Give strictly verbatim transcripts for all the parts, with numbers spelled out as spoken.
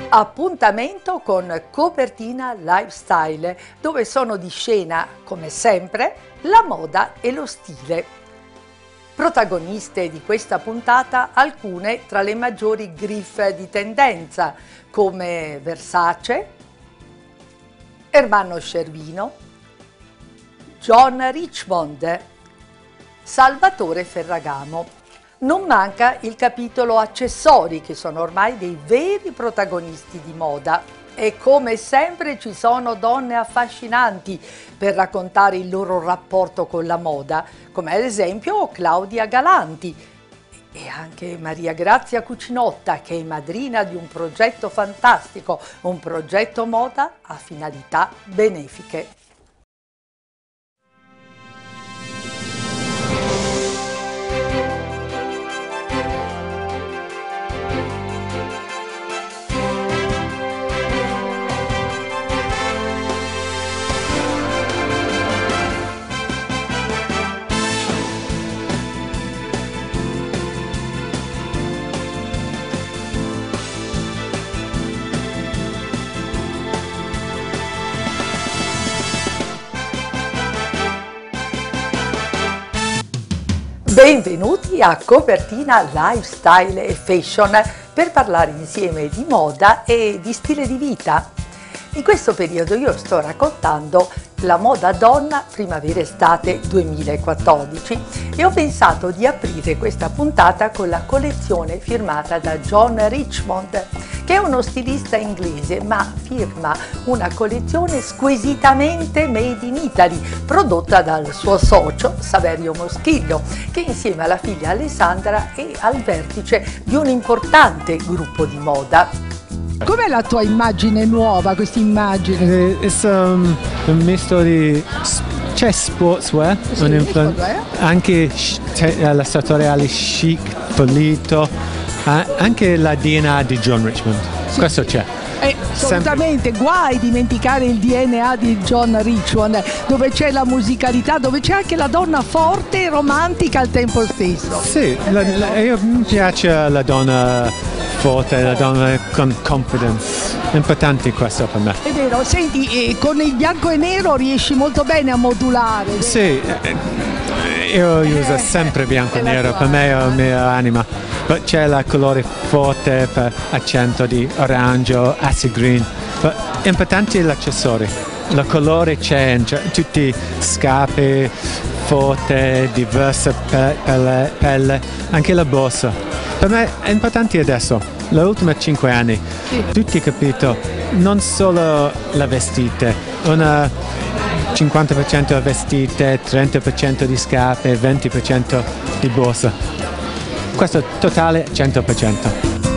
Appuntamento con Copertina Lifestyle, dove sono di scena, come sempre, la moda e lo stile. Protagoniste di questa puntata alcune tra le maggiori griffe di tendenza, come Versace, Ermanno Scervino, John Richmond, Salvatore Ferragamo. Non manca il capitolo accessori, che sono ormai dei veri protagonisti di moda. E come sempre ci sono donne affascinanti per raccontare il loro rapporto con la moda, come ad esempio Claudia Galanti e anche Maria Grazia Cucinotta, che è madrina di un progetto fantastico, un progetto moda a finalità benefiche. Benvenuti a Copertina Lifestyle e Fashion per parlare insieme di moda e di stile di vita. In questo periodo io sto raccontando la moda donna primavera-estate duemilaquattordici e ho pensato di aprire questa puntata con la collezione firmata da John Richmond, che è uno stilista inglese, ma firma una collezione squisitamente made in Italy, prodotta dal suo socio Saverio Moschillo, che insieme alla figlia Alessandra è al vertice di un importante gruppo di moda. Com'è la tua immagine nuova, questa immagine? It's um, un misto di... c'è sportswear, Sì, un influ- sportswear. anche la sartoriale chic, pulito, eh, anche la D N A di John Richmond, Sì. questo c'è. Eh, assolutamente, guai a dimenticare il D N A di John Richmond, dove c'è la musicalità, dove c'è anche la donna forte e romantica al tempo stesso. Sì, la, la, io, mi piace la donna forte, la donna con confidence, è importante questo per me. È vero, senti, eh, con il bianco e nero riesci molto bene a modulare. vero? Sì, eh, io uso sempre bianco e è la nero, tua per me è la mia anima. Poi c'è il colore forte per accento di orange, acid green. Poi è importante l'accessorio. Il colore c'è, tutti scarpe forte, diverse pe- pelle, pelle, anche la borsa. Per me è importante adesso, le ultime cinque anni, Sì. tutti capito, non solo la vestite, una cinquanta per cento vestite, trenta per cento di scarpe, venti per cento di borsa. Questo totale cento per cento.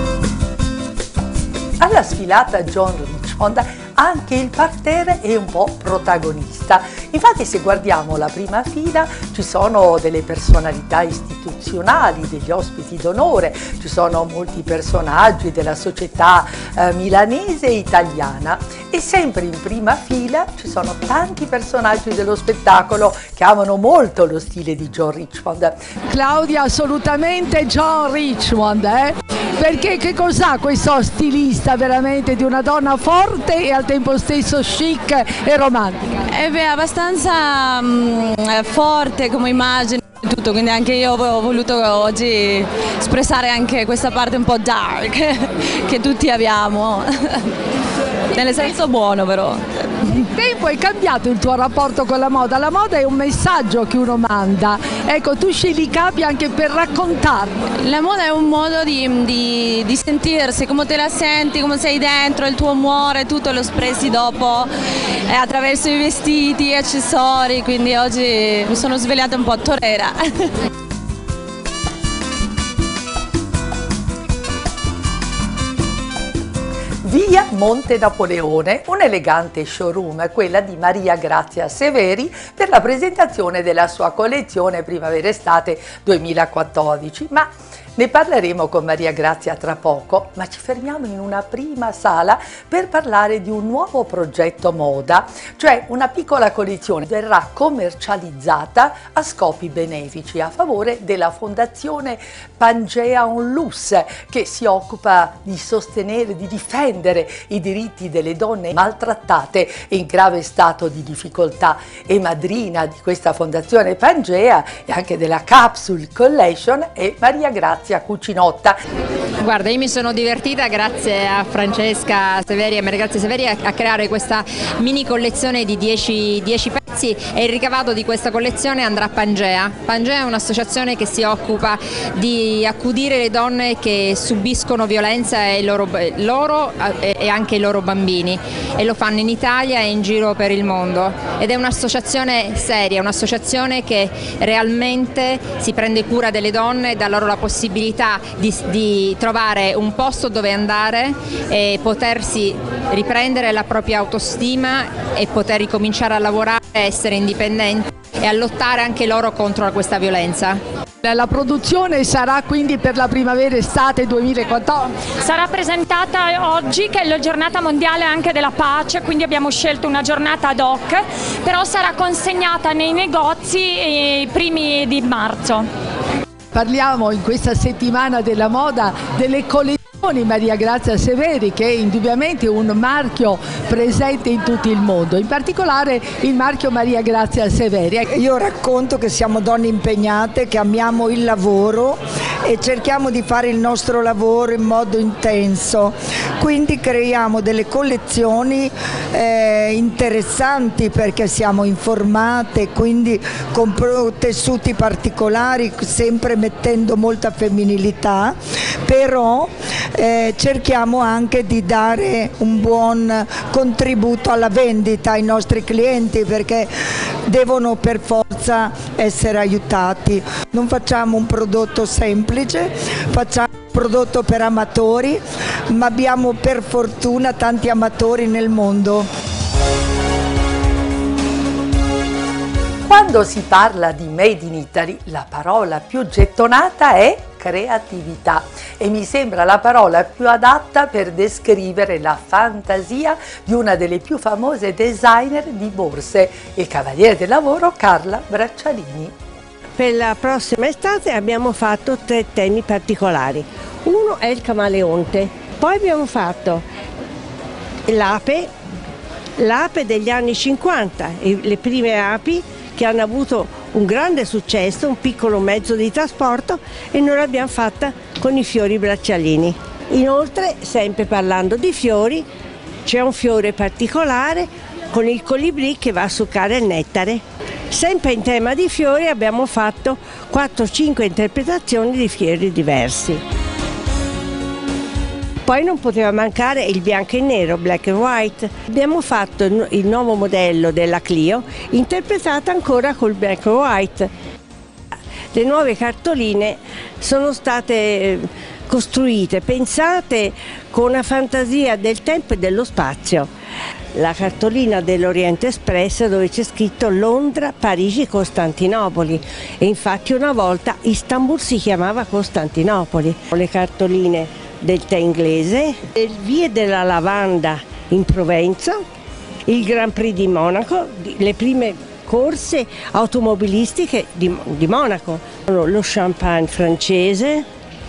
Alla sfilata John Richmond anche il parterre è un po' protagonista. Infatti, se guardiamo la prima fila ci sono delle personalità istituzionali, degli ospiti d'onore, ci sono molti personaggi della società eh, milanese e italiana, e sempre in prima fila ci sono tanti personaggi dello spettacolo che amano molto lo stile di John Richmond. Claudia, assolutamente John Richmond, eh? Perché che cos'ha questo stilista veramente di una donna forte e al tempo stesso chic e romantica? Eh beh, abbastanza mh, forte come immagine e tutto, quindi anche io ho voluto oggi espressare anche questa parte un po' dark che tutti abbiamo, nel senso buono però. Il tempo è cambiato il tuo rapporto con la moda, la moda è un messaggio che uno manda, ecco, tu scegli i capi anche per raccontarlo. La moda è un modo di, di, di sentirsi, come te la senti, come sei dentro, il tuo umore, tutto lo espressi dopo eh, attraverso i vestiti, gli accessori, quindi oggi mi sono svegliata un po' torera. Via Monte Napoleone, un elegante showroom, quella di Maria Grazia Severi, per la presentazione della sua collezione primavera-estate duemilaquattordici. Ma ne parleremo con Maria Grazia tra poco, ma ci fermiamo in una prima sala per parlare di un nuovo progetto moda, cioè una piccola collezione verrà commercializzata a scopi benefici a favore della fondazione Pangea Onlus, che si occupa di sostenere, di difendere difendere i diritti delle donne maltrattate e in grave stato di difficoltà, e madrina di questa fondazione Pangea e anche della Capsule Collection è Maria Grazia Cucinotta. Guarda, io mi sono divertita grazie a Francesca Severi e Maria Grazia Severi a, a creare questa mini collezione di dieci pezzi, e il ricavato di questa collezione andrà a Pangea. Pangea è un'associazione che si occupa di accudire le donne che subiscono violenza e loro, loro e anche i loro bambini, e lo fanno in Italia e in giro per il mondo, ed è un'associazione seria, un'associazione che realmente si prende cura delle donne e dà loro la possibilità di, di trovare un posto dove andare e potersi riprendere la propria autostima e poter ricominciare a lavorare, a essere indipendenti e a lottare anche loro contro questa violenza. La produzione sarà quindi per la primavera-estate duemilaquattordici? Sarà presentata oggi, che è la giornata mondiale anche della pace, quindi abbiamo scelto una giornata ad hoc, però sarà consegnata nei negozi i primi di marzo. Parliamo in questa settimana della moda delle collezioni Maria Grazia Severi, che è indubbiamente un marchio presente in tutto il mondo, in particolare il marchio Maria Grazia Severi. Io racconto che siamo donne impegnate, che amiamo il lavoro e cerchiamo di fare il nostro lavoro in modo intenso, quindi creiamo delle collezioni eh, interessanti perché siamo informate, quindi con tessuti particolari, sempre mettendo molta femminilità, però Eh, cerchiamo anche di dare un buon contributo alla vendita ai nostri clienti, perché devono per forza essere aiutati. Non facciamo un prodotto semplice, facciamo un prodotto per amatori, ma abbiamo per fortuna tanti amatori nel mondo. Quando si parla di Made in Italy, la parola più gettonata è creatività, e mi sembra la parola più adatta per descrivere la fantasia di una delle più famose designer di borse, il cavaliere del lavoro Carla Braccialini. Per la prossima estate abbiamo fatto tre temi particolari. Uno è il camaleonte, poi abbiamo fatto l'ape, l'ape degli anni cinquanta, le prime api che hanno avuto un grande successo, un piccolo mezzo di trasporto, e noi l'abbiamo fatta con i fiori braccialini. Inoltre, sempre parlando di fiori, c'è un fiore particolare con il colibrì che va a succare il nettare. Sempre in tema di fiori abbiamo fatto quattro cinque interpretazioni di fiori diversi. Poi non poteva mancare il bianco e nero, black and white. Abbiamo fatto il nuovo modello della Clio, interpretata ancora col black and white. Le nuove cartoline sono state costruite, pensate con una fantasia del tempo e dello spazio. La cartolina dell'Oriente Express, dove c'è scritto Londra, Parigi, Costantinopoli, e infatti una volta Istanbul si chiamava Costantinopoli. Le cartoline del tè inglese, le vie della lavanda in Provenza, il Grand Prix di Monaco, le prime corse automobilistiche di, di Monaco, lo champagne francese.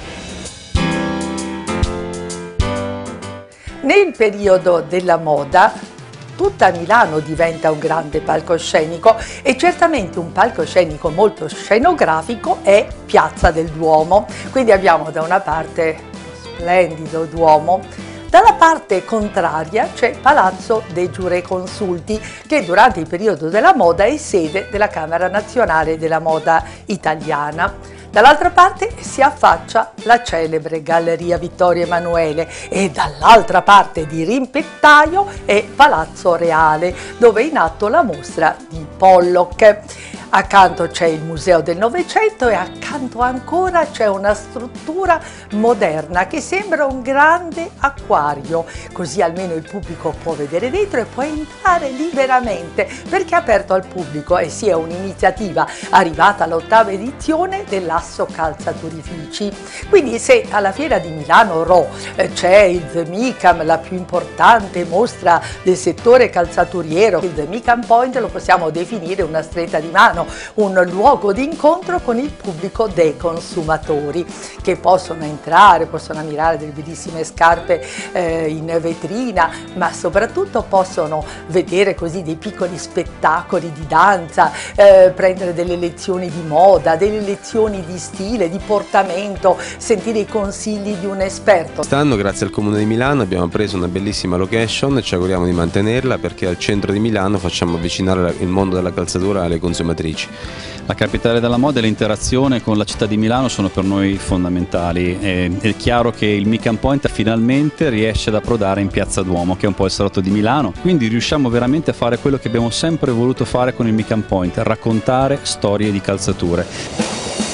Nel periodo della moda tutta Milano diventa un grande palcoscenico, e certamente un palcoscenico molto scenografico è Piazza del Duomo. Quindi abbiamo da una parte splendido Duomo, dalla parte contraria c'è Palazzo dei Giureconsulti, che durante il periodo della moda è sede della Camera Nazionale della Moda Italiana. Dall'altra parte si affaccia la celebre Galleria Vittorio Emanuele, e dall'altra parte di rimpettaio è Palazzo Reale, dove è in atto la mostra di Pollock. Accanto c'è il Museo del Novecento e accanto ancora c'è una struttura moderna che sembra un grande acquario, così almeno il pubblico può vedere dentro e può entrare liberamente, perché è aperto al pubblico e sia un'iniziativa arrivata all'ottava edizione dell'Asso Calzaturifici. Quindi se alla Fiera di Milano Ro eh, c'è il The Micam, la più importante mostra del settore calzaturiero, il The Micam Point lo possiamo definire una stretta di mano, diventano un luogo di incontro con il pubblico dei consumatori, che possono entrare, possono ammirare delle bellissime scarpe eh, in vetrina, ma soprattutto possono vedere così dei piccoli spettacoli di danza, eh, prendere delle lezioni di moda, delle lezioni di stile, di portamento, sentire i consigli di un esperto. Quest'anno, grazie al Comune di Milano, abbiamo preso una bellissima location e ci auguriamo di mantenerla, perché al centro di Milano facciamo avvicinare il mondo della calzatura alle consumatrici. La capitale della moda e l'interazione con la città di Milano sono per noi fondamentali. È chiaro che il Mican Point finalmente riesce ad approdare in Piazza Duomo, che è un po' il salotto di Milano, quindi riusciamo veramente a fare quello che abbiamo sempre voluto fare con il Mican Point, raccontare storie di calzature.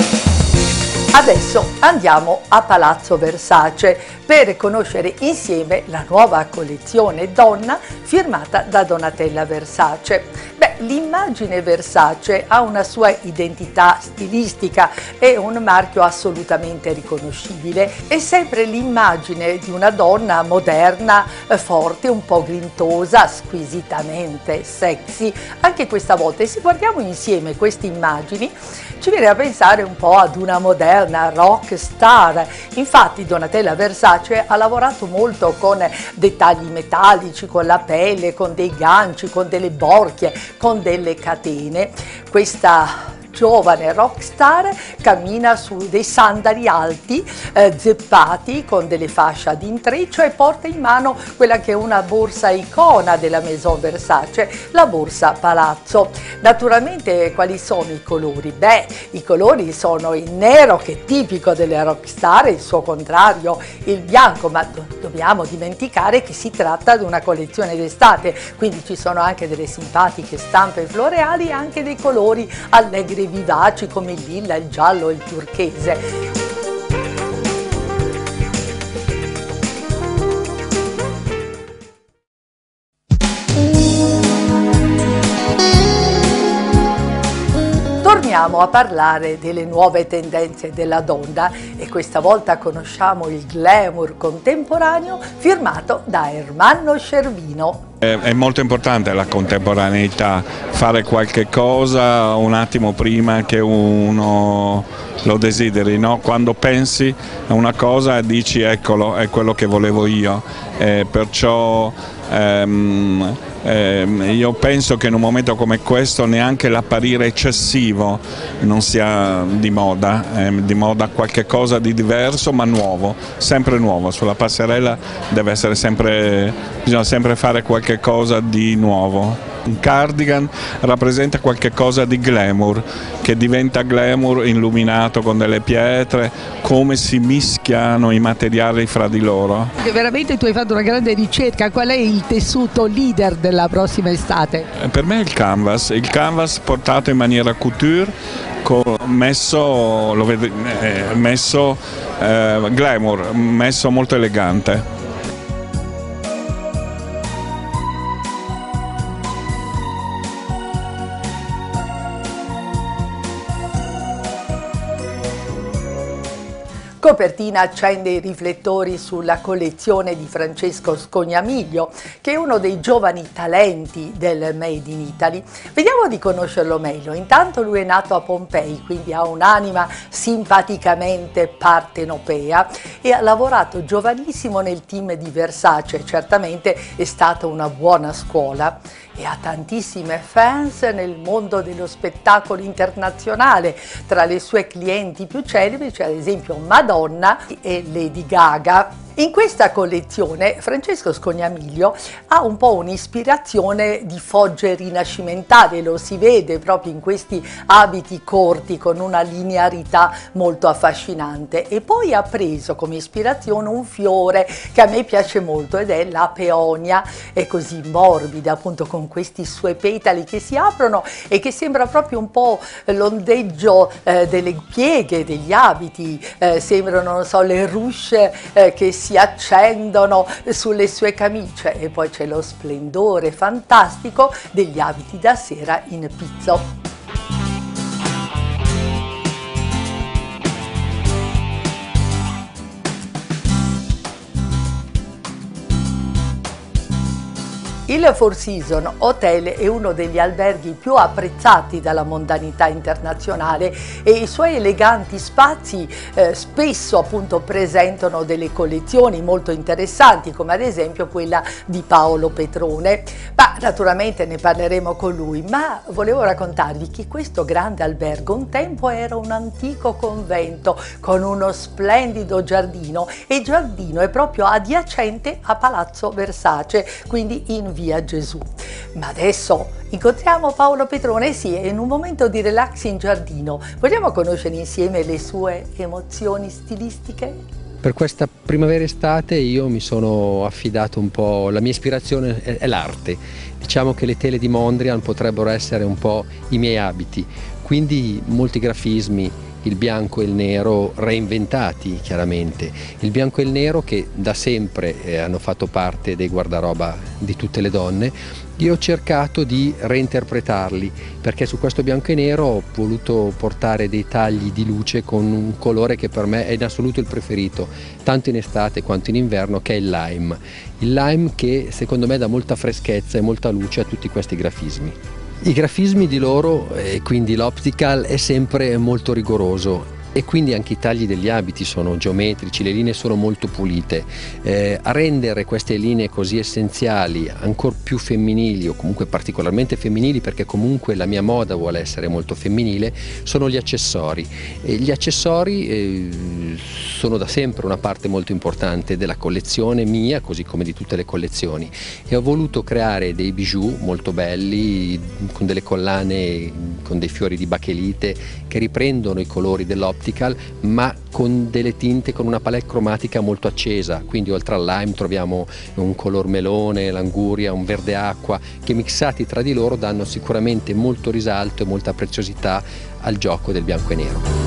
Adesso andiamo a Palazzo Versace per conoscere insieme la nuova collezione donna firmata da Donatella Versace. Beh, l'immagine Versace ha una sua identità stilistica e un marchio assolutamente riconoscibile. È sempre l'immagine di una donna moderna, forte, un po' grintosa, squisitamente sexy. Anche questa volta, e se guardiamo insieme queste immagini, ci viene a pensare un po' ad una moderna rock star. Infatti Donatella Versace ha lavorato molto con dettagli metallici, con la pelle, con dei ganci, con delle borchie, con delle catene. Questa giovane rockstar cammina su dei sandali alti, eh, zeppati, con delle fasce ad intreccio, e porta in mano quella che è una borsa icona della Maison Versace, la borsa Palazzo. Naturalmente quali sono i colori? Beh, i colori sono il nero, che è tipico delle rockstar, il suo contrario il bianco, ma do dobbiamo dimenticare che si tratta di una collezione d'estate, quindi ci sono anche delle simpatiche stampe floreali e anche dei colori allegri vivaci come il lilla, il giallo e il turchese. Torniamo a parlare delle nuove tendenze della donna e questa volta conosciamo il glamour contemporaneo firmato da Ermanno Scervino. È molto importante la contemporaneità, fare qualche cosa un attimo prima che uno lo desideri, no? Quando pensi a una cosa dici eccolo, è quello che volevo io, eh, perciò ehm, ehm, io penso che in un momento come questo neanche l'apparire eccessivo non sia di moda, eh, di moda qualche cosa di diverso ma nuovo, sempre nuovo, sulla passerella deve essere sempre, bisogna sempre fare qualche cosa di nuovo. Un cardigan rappresenta qualche cosa di glamour, che diventa glamour illuminato con delle pietre, come si mischiano i materiali fra di loro. Veramente tu hai fatto una grande ricerca, qual è il tessuto leader della prossima estate? Per me è il canvas, il canvas portato in maniera couture, messo, lo vede, messo eh, glamour, messo molto elegante. Copertina accende i riflettori sulla collezione di Francesco Scognamiglio, che è uno dei giovani talenti del Made in Italy. Vediamo di conoscerlo meglio. Intanto lui è nato a Pompei, quindi ha un'anima simpaticamente partenopea e ha lavorato giovanissimo nel team di Versace. Certamente è stata una buona scuola e ha tantissime fans nel mondo dello spettacolo internazionale. Tra le sue clienti più celebri c'è ad esempio Madonna e Lady Gaga. In questa collezione Francesco Scognamiglio ha un po' un'ispirazione di fogge rinascimentale, lo si vede proprio in questi abiti corti con una linearità molto affascinante, e poi ha preso come ispirazione un fiore che a me piace molto ed è la peonia, è così morbida appunto con questi suoi petali che si aprono e che sembra proprio un po' l'ondeggio eh, delle pieghe degli abiti, eh, sembrano non so le ruche eh, che si si accendono sulle sue camicie, e poi c'è lo splendore fantastico degli abiti da sera in pizzo. Il Four Seasons Hotel è uno degli alberghi più apprezzati dalla mondanità internazionale e i suoi eleganti spazi eh, spesso appunto presentano delle collezioni molto interessanti, come ad esempio quella di Paolo Petrone. Ma naturalmente ne parleremo con lui, ma volevo raccontarvi che questo grande albergo un tempo era un antico convento con uno splendido giardino, e il giardino è proprio adiacente a Palazzo Versace, quindi in via Gesù. Ma adesso incontriamo Paolo Petrone, sì, è in un momento di relax in giardino. Vogliamo conoscere insieme le sue emozioni stilistiche? Per questa primavera-estate io mi sono affidato un po', la mia ispirazione è, è l'arte. Diciamo che le tele di Mondrian potrebbero essere un po' i miei abiti, quindi molti grafismi, il bianco e il nero reinventati chiaramente, il bianco e il nero che da sempre eh, hanno fatto parte dei guardaroba di tutte le donne. Io ho cercato di reinterpretarli, perché su questo bianco e nero ho voluto portare dei tagli di luce con un colore che per me è in assoluto il preferito, tanto in estate quanto in inverno, che è il lime. Il lime che secondo me dà molta freschezza e molta luce a tutti questi grafismi. I grafismi di loro, e quindi l'optical, è sempre molto rigoroso. E quindi anche i tagli degli abiti sono geometrici, le linee sono molto pulite. Eh, a rendere queste linee così essenziali ancora più femminili, o comunque particolarmente femminili, perché comunque la mia moda vuole essere molto femminile, sono gli accessori. E gli accessori eh, sono da sempre una parte molto importante della collezione mia, così come di tutte le collezioni, e ho voluto creare dei bijou molto belli, con delle collane con dei fiori di bachelite che riprendono i colori dell'optical, ma con delle tinte, con una palette cromatica molto accesa. Quindi oltre al lime troviamo un color melone, l'anguria, un verde acqua, che mixati tra di loro danno sicuramente molto risalto e molta preziosità al gioco del bianco e nero.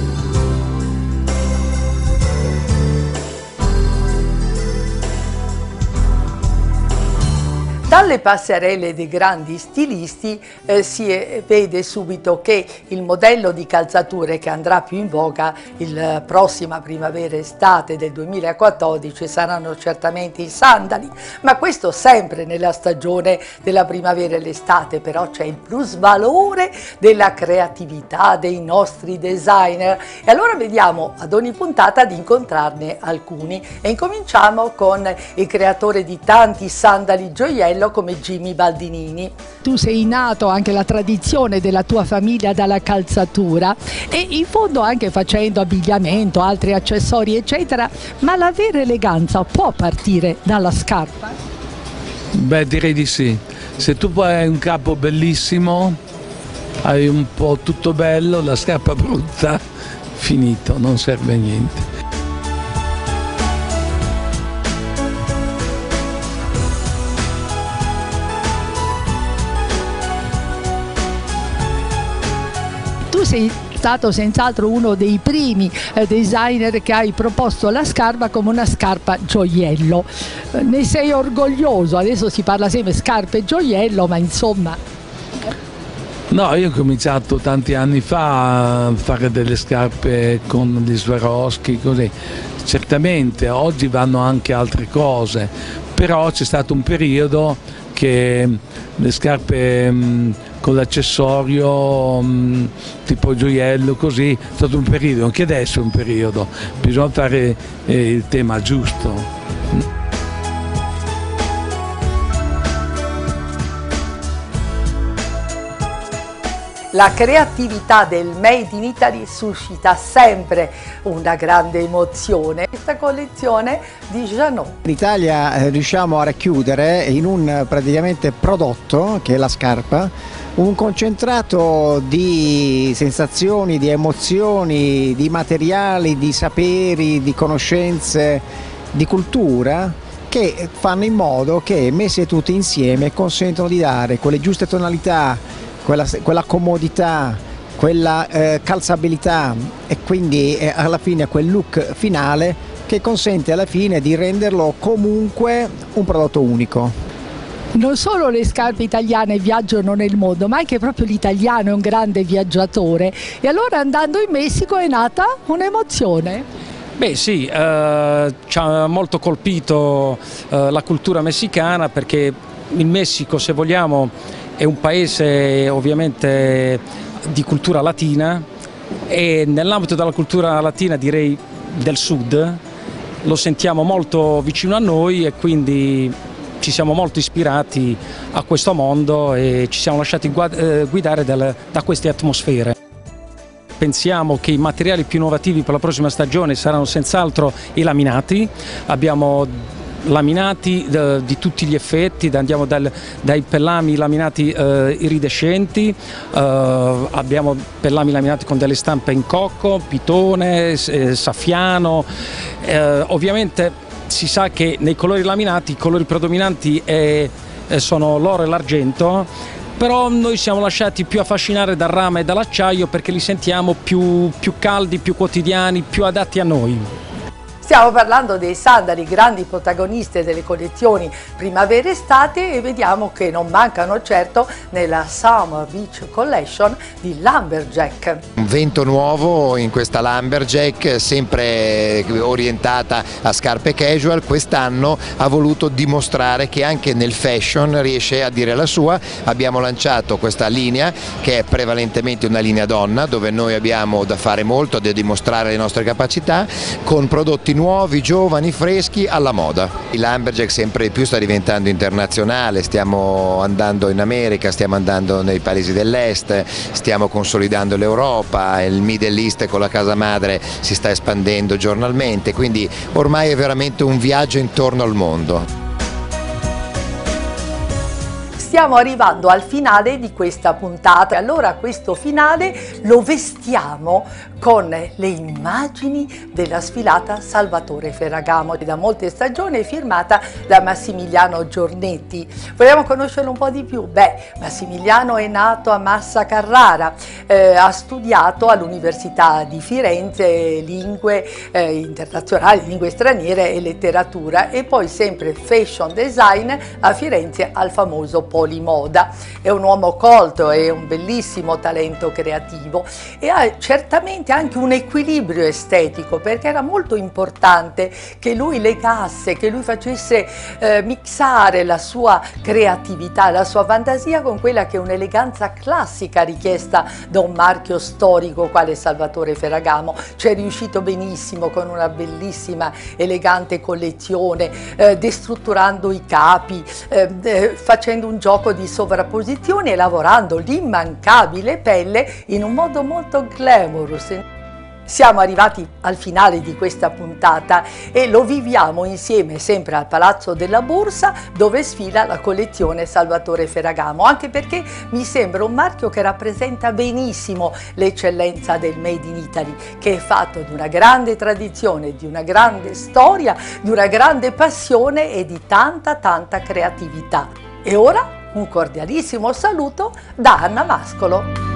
Dalle passerelle dei grandi stilisti eh, si vede subito che il modello di calzature che andrà più in voga il prossima primavera-estate del duemilaquattordici saranno certamente i sandali, ma questo sempre nella stagione della primavera e l'estate. Però c'è il plusvalore della creatività dei nostri designer, e allora vediamo ad ogni puntata di incontrarne alcuni, e incominciamo con il creatore di tanti sandali gioiello come Jimmy Baldinini. Tu sei nato anche la tradizione della tua famiglia dalla calzatura, e in fondo anche facendo abbigliamento, altri accessori eccetera, ma la vera eleganza può partire dalla scarpa? Beh, direi di sì. Se tu poi hai un capo bellissimo, hai un po' tutto bello, la scarpa brutta, finito, non serve a niente. Sei stato senz'altro uno dei primi eh, designer che hai proposto la scarpa come una scarpa gioiello. Eh, ne sei orgoglioso? Adesso si parla sempre scarpe e gioiello, ma insomma... No, io ho cominciato tanti anni fa a fare delle scarpe con gli Swarovski, così. Certamente oggi vanno anche altre cose, però c'è stato un periodo che le scarpe mh, con l'accessorio mh, tipo gioiello, così, è stato un periodo, anche adesso è un periodo, bisogna fare eh, il tema giusto. La creatività del Made in Italy suscita sempre una grande emozione. Questa collezione di Jeannot. In Italia eh, riusciamo a racchiudere in un praticamente prodotto, che è la scarpa, un concentrato di sensazioni, di emozioni, di materiali, di saperi, di conoscenze, di cultura, che fanno in modo che messe tutte insieme consentono di dare quelle giuste tonalità, Quella, quella comodità, quella eh, calzabilità, e quindi eh, alla fine quel look finale che consente alla fine di renderlo comunque un prodotto unico. Non solo le scarpe italiane viaggiano nel mondo, ma anche proprio l'italiano è un grande viaggiatore, e allora andando in Messico è nata un'emozione. Beh sì, eh, ci ha molto colpito eh, la cultura messicana, perché il Messico, se vogliamo, è un paese ovviamente di cultura latina, e nell'ambito della cultura latina, direi del sud, lo sentiamo molto vicino a noi, e quindi ci siamo molto ispirati a questo mondo e ci siamo lasciati guidare da queste atmosfere. Pensiamo che i materiali più innovativi per la prossima stagione saranno senz'altro i laminati. Abbiamo laminati eh, di tutti gli effetti, andiamo dal, dai pellami laminati eh, iridescenti, eh, abbiamo pellami laminati con delle stampe in cocco, pitone, eh, saffiano. Eh, ovviamente si sa che nei colori laminati i colori predominanti è, eh, sono l'oro e l'argento, però noi siamo lasciati più affascinare dal rame e dall'acciaio perché li sentiamo più, più caldi, più quotidiani, più adatti a noi. Stiamo parlando dei sandali, grandi protagoniste delle collezioni primavera-estate, e vediamo che non mancano certo nella Summer Beach Collection di Lumberjack. Un vento nuovo in questa Lumberjack, sempre orientata a scarpe casual. Quest'anno ha voluto dimostrare che anche nel fashion riesce a dire la sua. Abbiamo lanciato questa linea che è prevalentemente una linea donna, dove noi abbiamo da fare molto, da dimostrare le nostre capacità, con prodotti nuovi, giovani, freschi, alla moda. Il Lumberjack sempre di più sta diventando internazionale, stiamo andando in America, stiamo andando nei paesi dell'est, stiamo consolidando l'Europa, il Middle East con la casa madre si sta espandendo giornalmente, quindi ormai è veramente un viaggio intorno al mondo. Stiamo arrivando al finale di questa puntata, allora questo finale lo vestiamo con le immagini della sfilata Salvatore Ferragamo, da molte stagioni, firmata da Massimiliano Giornetti. Vogliamo conoscerlo un po' di più? Beh, Massimiliano è nato a Massa Carrara, eh, ha studiato all'Università di Firenze lingue eh, internazionali, lingue straniere e letteratura, e poi sempre fashion design a Firenze al famoso Polimoda. È un uomo colto, è un bellissimo talento creativo e ha certamente anche un equilibrio estetico, perché era molto importante che lui legasse, che lui facesse eh, mixare la sua creatività, la sua fantasia con quella che è un'eleganza classica richiesta da un marchio storico quale Salvatore Ferragamo. Ci è riuscito benissimo con una bellissima, elegante collezione, eh, destrutturando i capi, eh, eh, facendo un gioco di sovrapposizioni e lavorando l'immancabile pelle in un modo molto glamorous. Siamo arrivati al finale di questa puntata e lo viviamo insieme sempre al Palazzo della Borsa, dove sfila la collezione Salvatore Ferragamo, anche perché mi sembra un marchio che rappresenta benissimo l'eccellenza del Made in Italy, che è fatto di una grande tradizione, di una grande storia, di una grande passione e di tanta tanta creatività. E ora un cordialissimo saluto da Anna Mascolo.